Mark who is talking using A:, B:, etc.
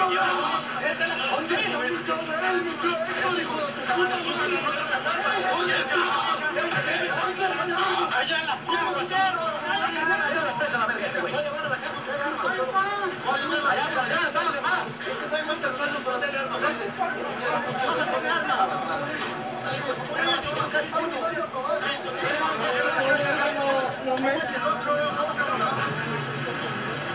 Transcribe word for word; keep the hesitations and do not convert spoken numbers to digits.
A: Allá en la puta.
B: A la verga ese güey. Allá, allá, dale de más. No hay cuenta el sueldo para tener armas. Vas a poner armas. Los meses.